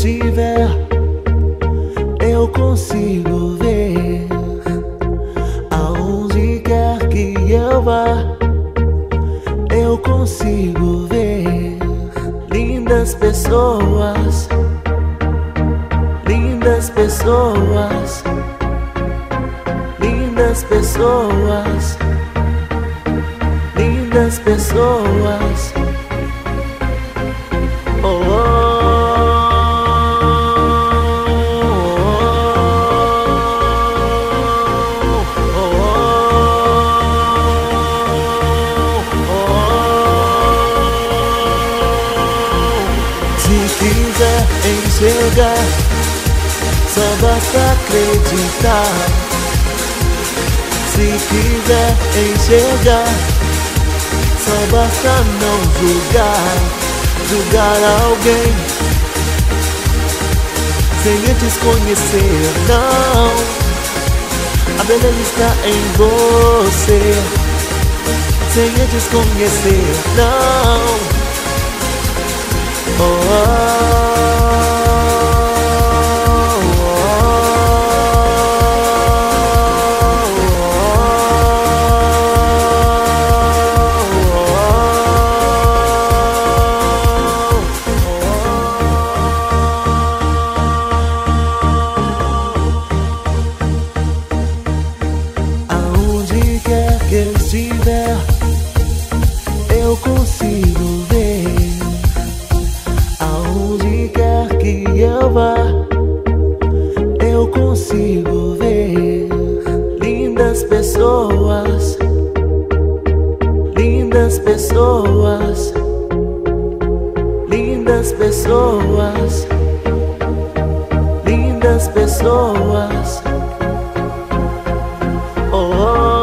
estiver, eu consigo ver. Aonde quer que eu vá, eu consigo ver. Lindas pessoas, lindas pessoas, lindas pessoas, lindas pessoas. Oh, oh. Se quiser enxergar, só basta acreditar. Se quiser enxergar, só basta não julgar. Julgar alguém sem antes conhecer, não. A beleza está em você, sem antes conhecer, não. Oh, oh. Aonde quer que eu estiver, eu consigo ver. Aonde quer que eu vá, eu consigo ver. Lindas pessoas, lindas pessoas, lindas pessoas, lindas pessoas. Oh, oh.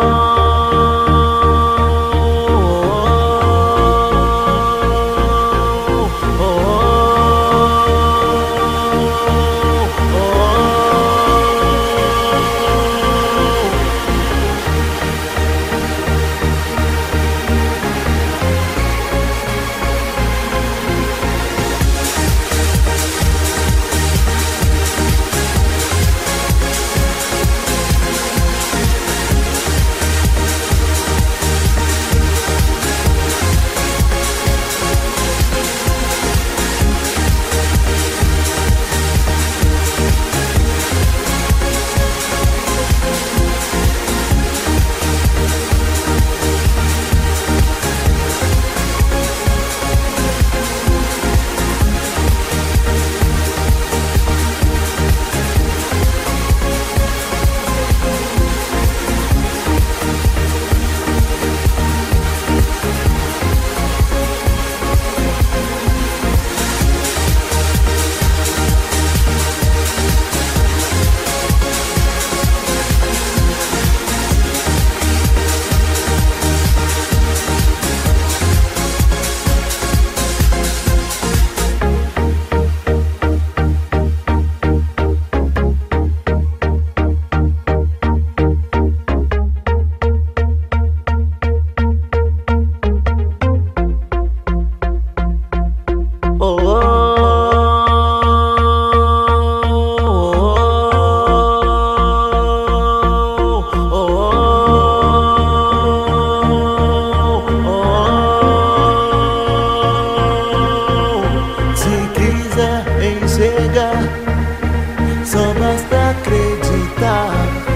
Só basta acreditar.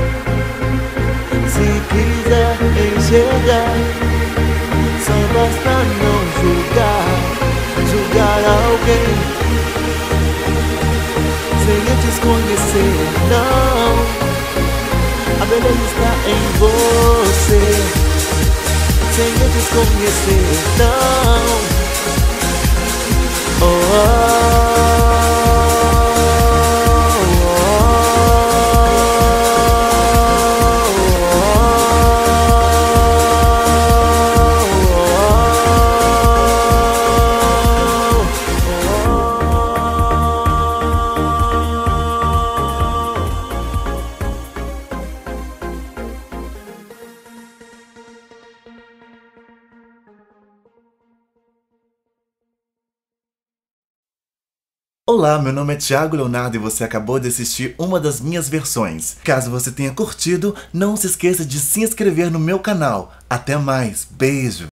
Se quiser enxergar, só basta não julgar. Julgar alguém sem antes conhecer, não. A beleza está em você, sem antes conhecer, não. Oh, oh. Olá, meu nome é Thiago Leonardo e você acabou de assistir uma das minhas versões. Caso você tenha curtido, não se esqueça de se inscrever no meu canal. Até mais, beijo!